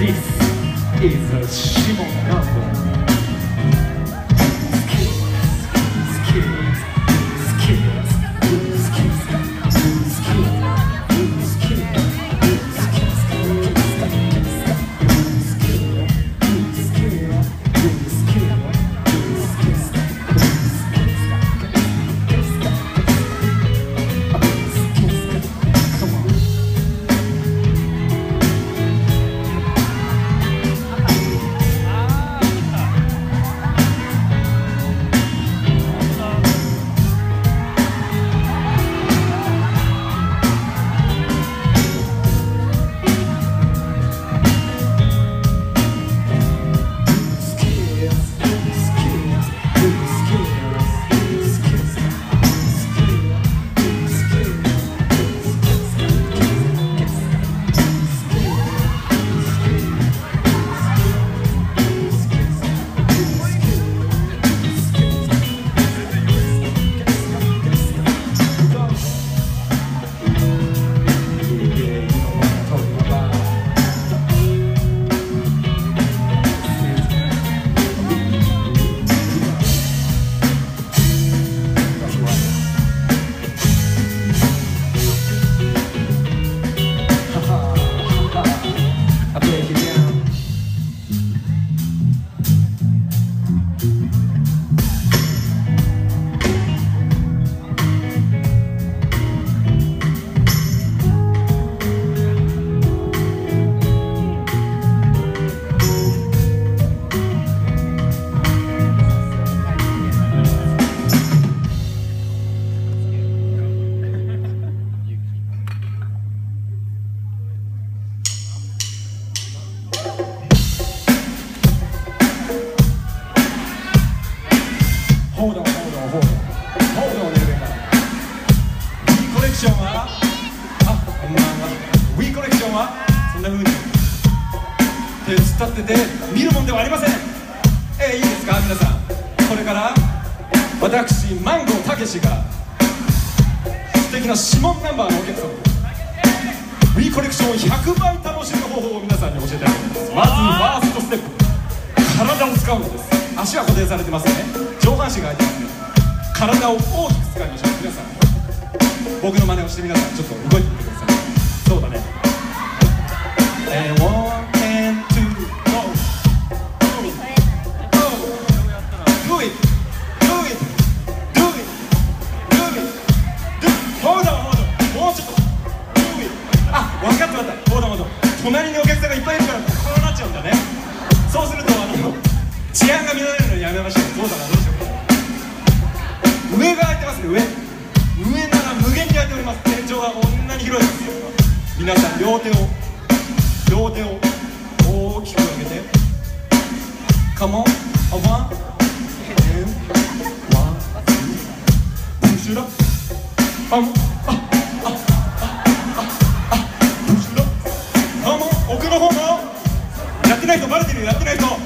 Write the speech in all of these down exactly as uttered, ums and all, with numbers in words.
This is a Shimon number. Hold on, hold on, hold on. Hold on, everybody. Wii コレクションは、あ、こんばんは。Wii コレクションはそんな風に手を突っ立ってて見るもんではありません。えー、いいですか皆さん。これから私マンゴーたけしが素敵な指紋ナンバーのお客様 Wii コレクションをひゃくばい楽しむ方法を皆さんに教えてあげます。まずファーストステップ、体を使うんです。足は固定されてますね。上半身が入ってますね。体を大きく使いましょう。皆さん僕の真似をして皆さんちょっと動いてみてください。そうだね。えー、ワン、ツー、ゴー。Do it, do it, do it, do it, do it. Hold on, hold on. もうちょっと。Do it. あ、分かった分かった。Hold on, hold on. 隣にお客さんがいっぱいいるからこうなっちゃうんだね。そうするとあの治安が乱れるのやめましょう。そうだな、どうしようか。上が空いてますね。上上なら無限に空いております。天井がこんなに広いです。皆さん両手を両手を大きく上げて Come on, a one and one, two, push it up. あもああああ push it up. あも奥の方もやってない人バレてるよ。やってない人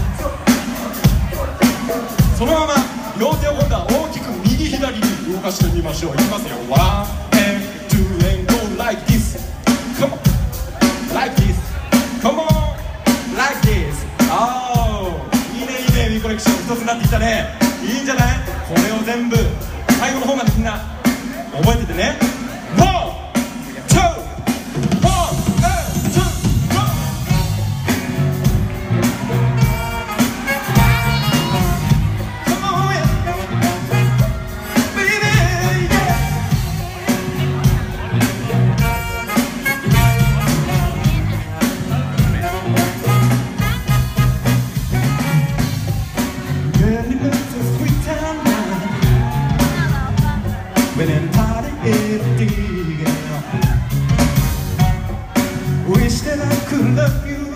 そのまま両手を今度は大きく右左に動かしてみましょう。いきますよ。ワン、and two, and go like this. Come on, like this. Come on, like this. Oh, いいねいいね。Wii コレクション一つになってきたね。いいんじゃない？これを全部最後の方までみんな覚えててね。ワン、ツー、ワン、ツー、ゴー。When I'm partying again, wish that I could love you.